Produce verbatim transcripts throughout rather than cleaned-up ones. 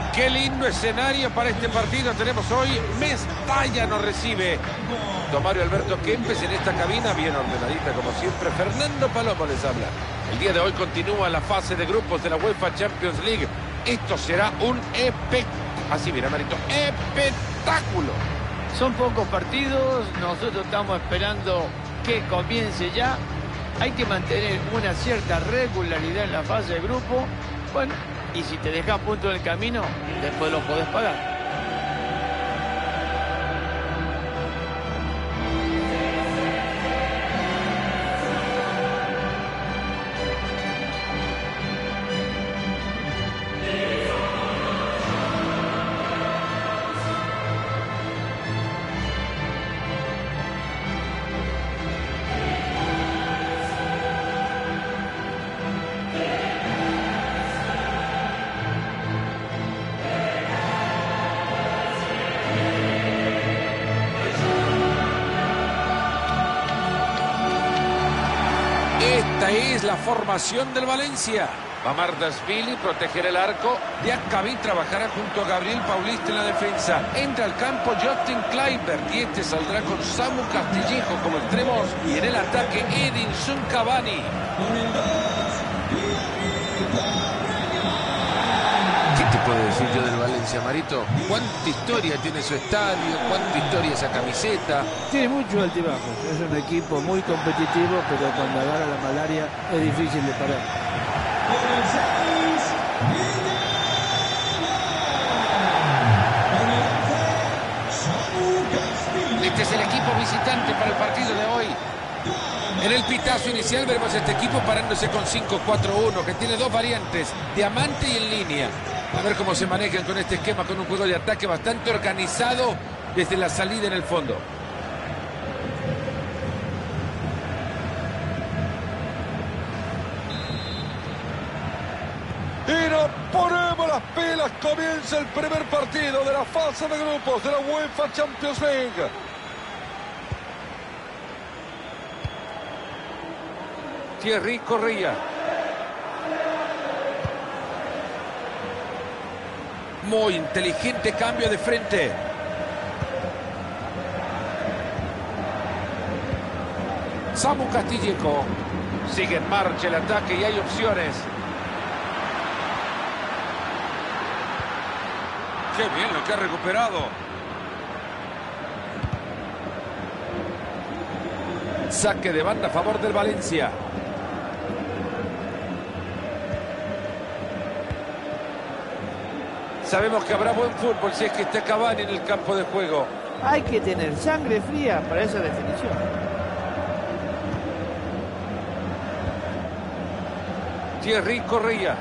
Qué lindo escenario para este partido tenemos hoy. Mestalla nos recibe. Don Mario Alberto Kempes en esta cabina, bien ordenadita como siempre. Fernando Palomo les habla. El día de hoy continúa la fase de grupos de la UEFA Champions League. Esto será un espectáculo. Así mira, Marito, espectáculo. Son pocos partidos, nosotros estamos esperando que comience ya. Hay que mantener una cierta regularidad en la fase de grupo. Bueno, y si te dejas punto en el camino, después lo podés pagar. Esta es la formación del Valencia. Mamardashvili protegerá el arco. Diacabí trabajará junto a Gabriel Paulista en la defensa. Entra al campo Justin Kluivert y este saldrá con Samu Castillejo como extremos. Y en el ataque Edinson Cavani. ¿Qué te puedo decir yo del Valencia, Marito? ¿Cuánta historia tiene su estadio? ¿Cuánta historia esa camiseta? Tiene mucho altibajos. Es un equipo muy competitivo, pero cuando agarra la malaria es difícil de parar. Este es el equipo visitante para el partido de hoy. En el pitazo inicial veremos a este equipo parándose con cinco cuatro uno, que tiene dos variantes, diamante y en línea. A ver cómo se manejan con este esquema, con un juego de ataque bastante organizado desde la salida en el fondo. Y nos ponemos las pilas, comienza el primer partido de la fase de grupos de la UEFA Champions League. Thierry Correia. Muy inteligente cambio de frente. Samu Castillejo. Sigue en marcha el ataque y hay opciones. Qué bien lo que ha recuperado. Saque de banda a favor del Valencia. Sabemos que habrá buen fútbol si es que está Cavani en el campo de juego. Hay que tener sangre fría para esa definición. Thierry Correia.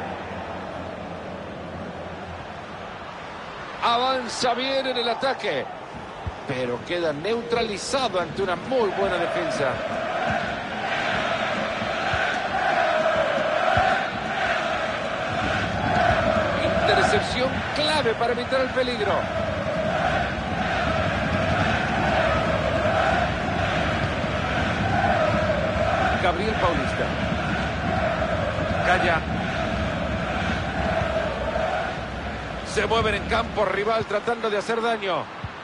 Avanza bien en el ataque, pero queda neutralizado ante una muy buena defensa. Intercepción clave para evitar el peligro. Gabriel Paulista. Calla. Se mueven en campo rival tratando de hacer daño.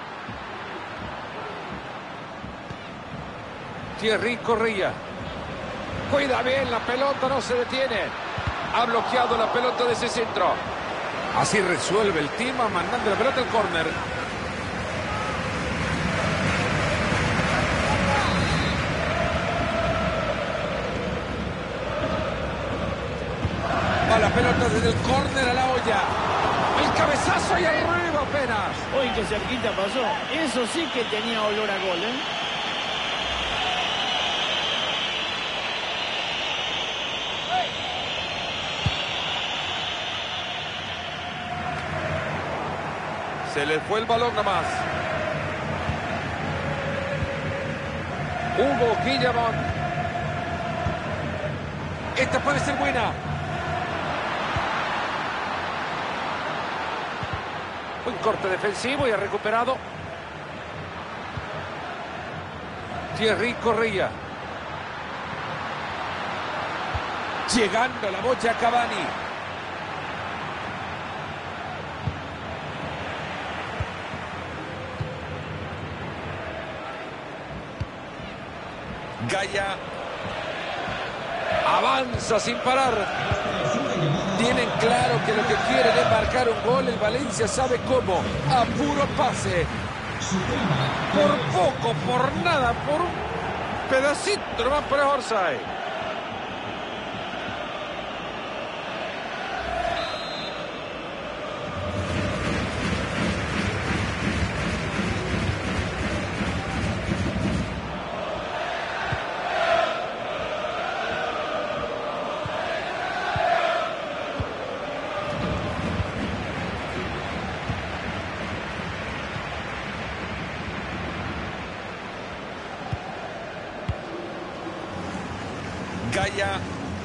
Thierry Correia. Cuida bien la pelota, no se detiene. Ha bloqueado la pelota de ese centro. Así resuelve el Tima mandando la pelota al córner. Va la pelota desde el córner a la olla. El cabezazo y arriba apenas. Hoy que cerquita pasó. Eso sí que tenía olor a gol, ¿eh? Se le fue el balón nomás. Hugo Guillamón. Esta puede ser buena. Un corte defensivo y ha recuperado. Thierry Correia. Llegando la bocha a Cavani. Gaya avanza sin parar. Tienen claro que lo que quieren es marcar un gol. El Valencia sabe cómo. A puro pase. Por poco, por nada, por un pedacito nomás, por el offside. Gaya.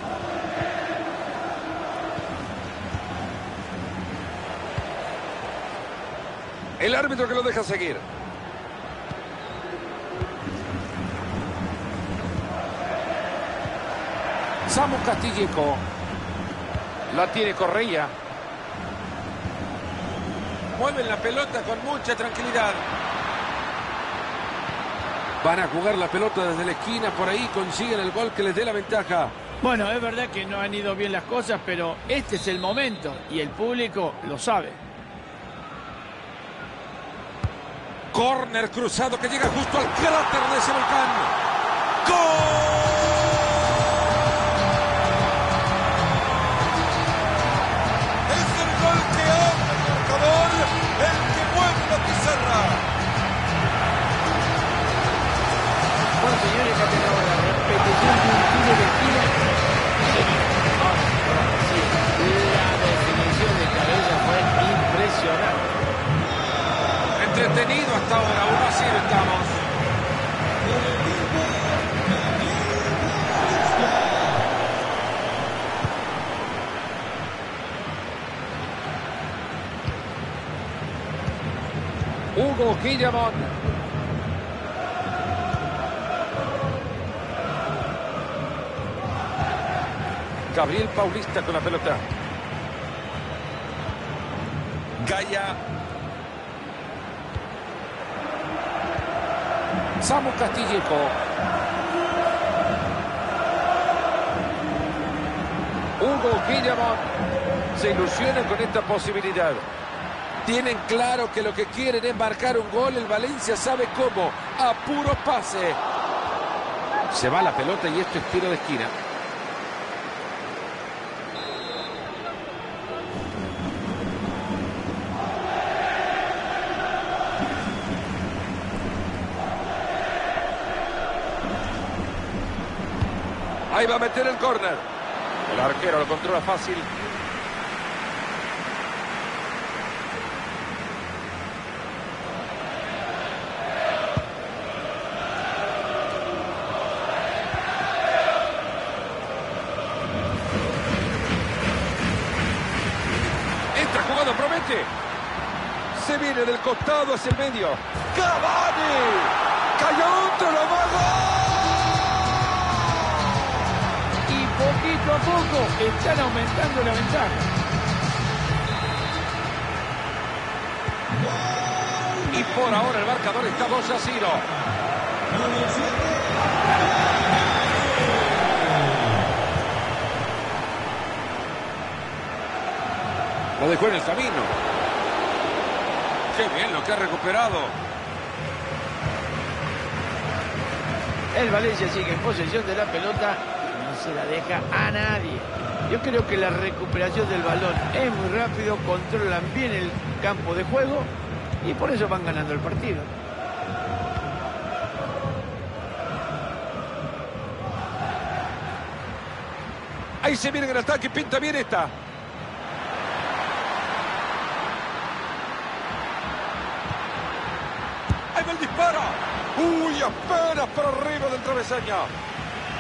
El árbitro que lo deja seguir. Samu Castillejo. La tiene Correa. Mueven la pelota con mucha tranquilidad. Van a jugar la pelota desde la esquina, por ahí consiguen el gol que les dé la ventaja. Bueno, es verdad que no han ido bien las cosas, pero este es el momento y el público lo sabe. Córner cruzado que llega justo al cráter de ese volcán. ¡Gol! Es el gol que abre el marcador, el que mueve la pizarra. Bueno, señores, ya tenemos la repetición de un tiro de esquina. La definición de cabeza fue impresionante. Entretenido hasta ahora, uno a cero estamos. Hugo Guillamón. Gabriel Paulista con la pelota. Gaya. Samu Castillejo. Hugo Guillamón. Se ilusionan con esta posibilidad. Tienen claro que lo que quieren es marcar un gol. El Valencia sabe cómo. A puro pase. Se va la pelota y esto es tiro de esquina. Ahí va a meter el córner. El arquero lo controla fácil. Esta jugada promete. Se viene del costado hacia el medio. ¡Cavani! ¡Cayó otro, lo mago! Poquito a poco están aumentando la ventaja. Y por ahora el marcador está dos a cero. Lo dejó en el camino. Qué bien lo que ha recuperado. El Valencia sigue en posesión de la pelota. No se la deja a nadie. Yo creo que la recuperación del balón es muy rápido, controlan bien el campo de juego y por eso van ganando el partido. Ahí se viene en el ataque, pinta bien esta. Ahí va el disparo. Uy, apenas por arriba del travesaño.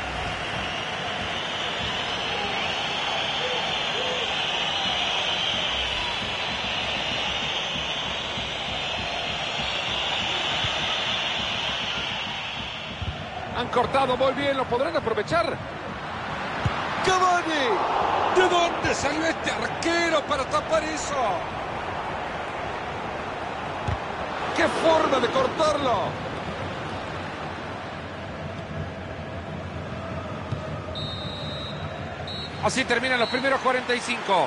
Han cortado muy bien, ¿lo podrán aprovechar? ¡Cavani! ¿De dónde salió este arquero para tapar eso? ¡Qué forma de cortarlo! Así terminan los primeros cuarenta y cinco.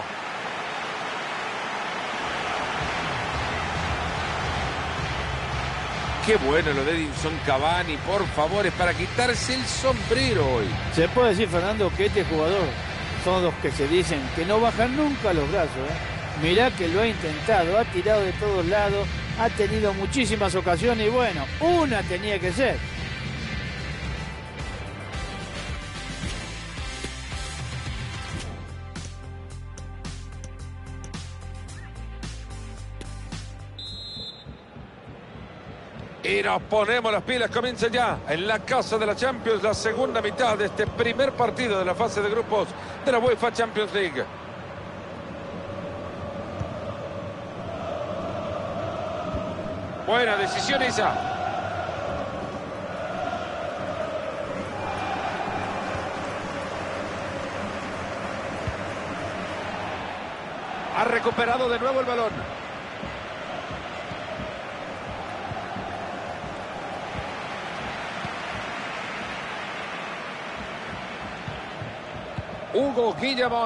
Qué bueno lo de Edinson Cavani, por favor, es para quitarse el sombrero hoy. Se puede decir, Fernando, que este jugador son los que se dicen que no bajan nunca los brazos, ¿eh? Mirá que lo ha intentado, ha tirado de todos lados, ha tenido muchísimas ocasiones y bueno, una tenía que ser. Y nos ponemos las pilas, comienza ya en la casa de la Champions la segunda mitad de este primer partido de la fase de grupos de la UEFA Champions League. Buena decisión esa. Ha recuperado de nuevo el balón. Hugo Guillamón.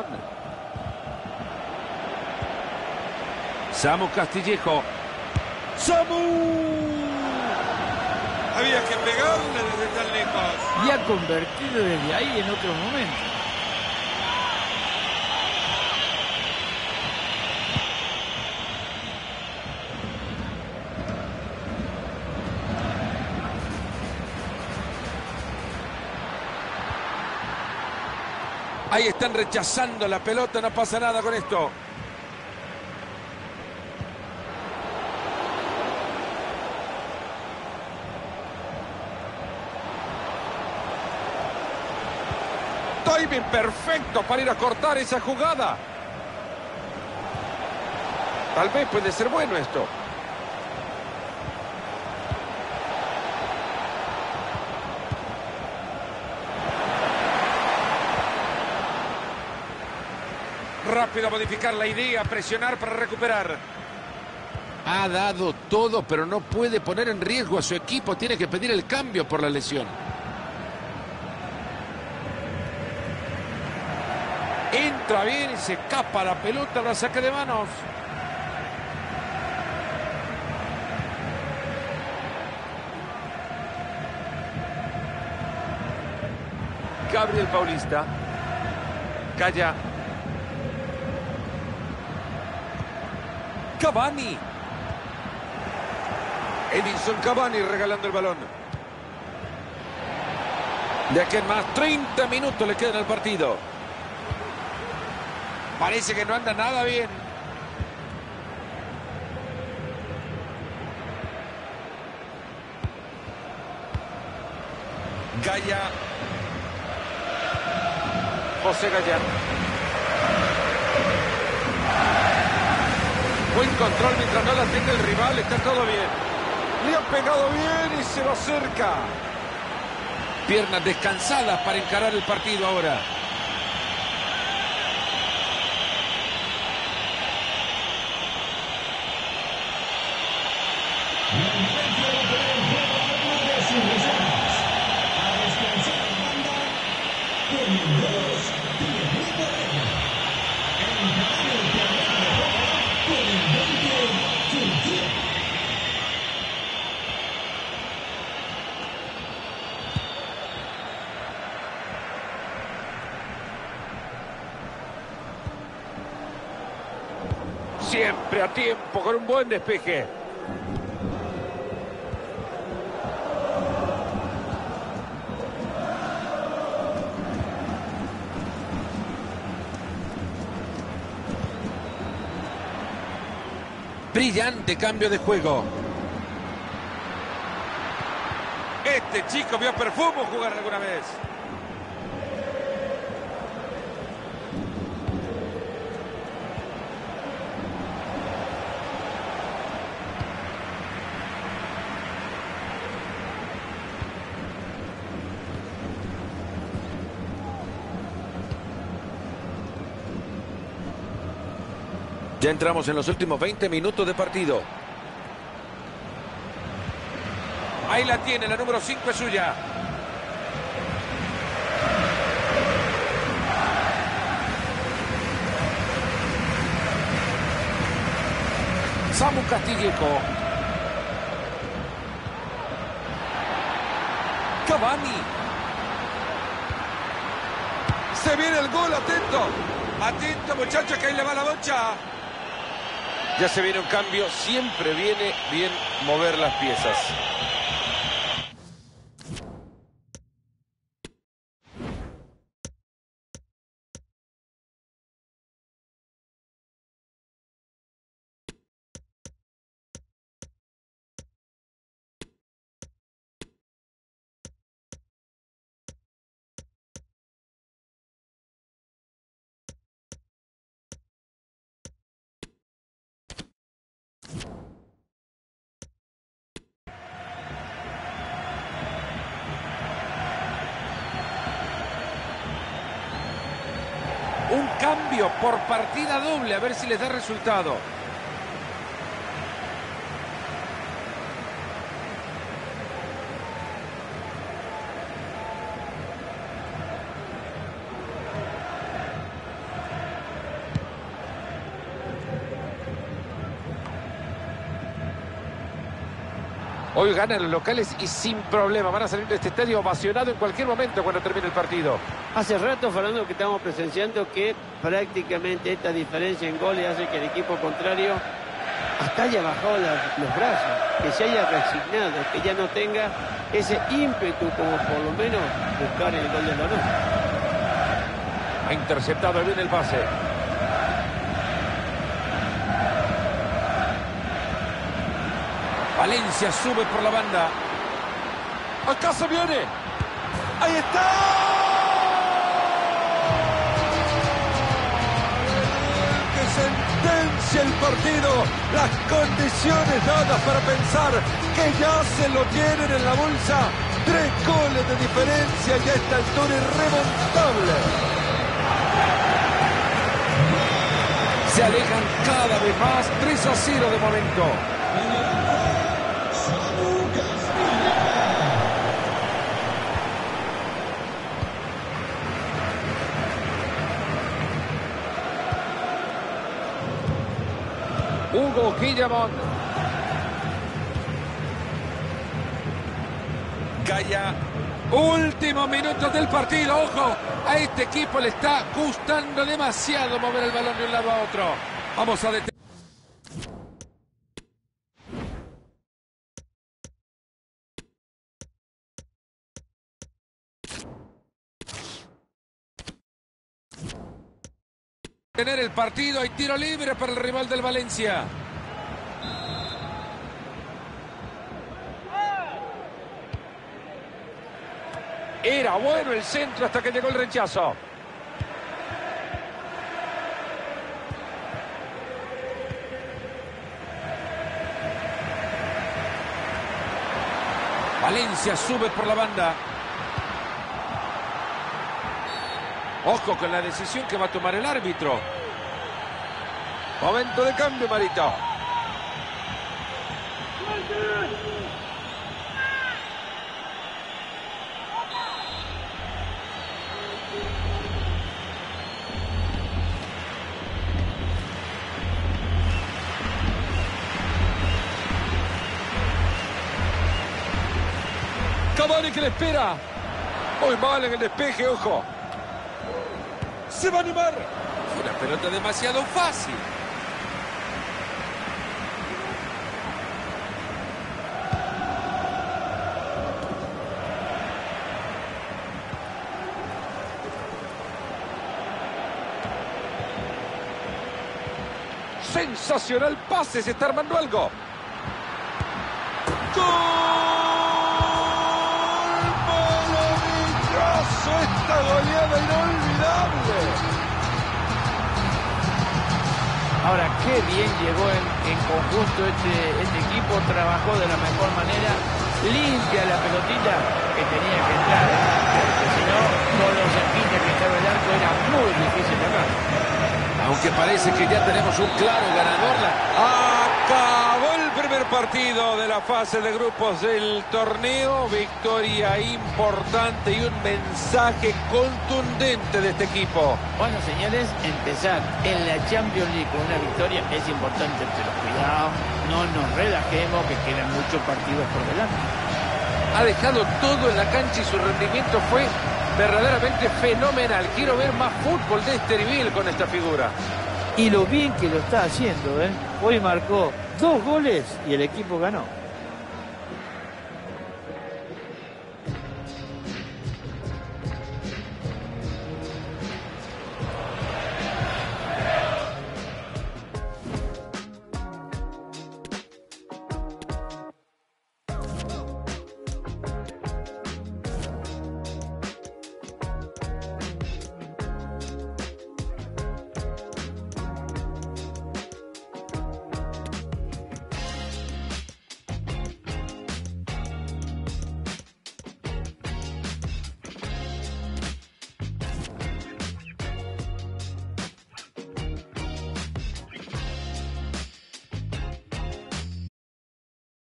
Samu Castillejo. ¡Samu! Había que pegarle desde tan lejos. Y ha convertido desde ahí en otro momento. Ahí están rechazando la pelota, no pasa nada con esto. Timing perfecto para ir a cortar esa jugada. Tal vez puede ser bueno esto. Rápido a modificar la idea, presionar para recuperar. Ha dado todo, pero no puede poner en riesgo a su equipo. Tiene que pedir el cambio por la lesión. Entra bien y se escapa la pelota, la saque de manos. Gabriel Paulista. Calla. Cavani. Edinson Cavani regalando el balón. De aquí en más, treinta minutos le quedan al partido. Parece que no anda nada bien. Gaya. José Gaya. Buen control mientras no la tenga el rival, está todo bien. Le han pegado bien y se lo acerca. Piernas descansadas para encarar el partido ahora. Siempre a tiempo, con un buen despeje. Brillante cambio de juego. Este chico vio a Perfumo jugar alguna vez. Ya entramos en los últimos veinte minutos de partido. Ahí la tiene, la número cinco es suya. Samu Castillejo. Cavani. Se viene el gol, atento. Atento, muchachos, que ahí le va la bocha. Ya se viene un cambio. Siempre viene bien mover las piezas. Un cambio por partida doble, a ver si les da resultado. Hoy ganan los locales y sin problema. Van a salir de este estadio ovacionado en cualquier momento cuando termine el partido. Hace rato, Fernando, que estamos presenciando que prácticamente esta diferencia en goles hace que el equipo contrario hasta haya bajado la, los brazos, que se haya resignado, que ya no tenga ese ímpetu como por lo menos buscar el gol del balón. Ha interceptado bien el pase. Valencia sube por la banda. Acá se viene. ¡Ahí está! Que sentencia el partido. Las condiciones dadas para pensar que ya se lo tienen en la bolsa. Tres goles de diferencia y a esta altura irremontable. Se alejan cada vez más. tres a cero de momento. Hugo Guillamón. Calla. Último minuto del partido. Ojo, a este equipo le está gustando demasiado mover el balón de un lado a otro. Vamos a detener. Tener el partido, hay tiro libre para el rival del Valencia. Era bueno el centro hasta que llegó el rechazo. Valencia sube por la banda. Ojo con la decisión que va a tomar el árbitro. Momento de cambio, Marito. Cavani que le espera. Muy mal en el despeje, ojo. Se va a animar. Fue una pelota demasiado fácil. Sensacional pase, se está armando algo. ¡Gol! ¡Maravilloso! Esta goleada inolvidable. Ahora, qué bien llegó en, en conjunto este, este equipo, trabajó de la mejor manera, limpia la pelotita que tenía que entrar, porque si no, con los cerquitas que estaba el arco era muy difícil de acá. Aunque parece que ya tenemos un claro ganador. Acabó el primer partido de la fase de grupos del torneo, victoria importante y un mensaje contundente de este equipo. Bueno, señores, empezar en la Champions League con una victoria es importante, pero cuidado, no nos relajemos que quedan muchos partidos por delante. Ha dejado todo en la cancha y su rendimiento fue verdaderamente fenomenal. Quiero ver más fútbol de este nivel con esta figura. Y lo bien que lo está haciendo, ¿eh? Hoy marcó dos goles y el equipo ganó.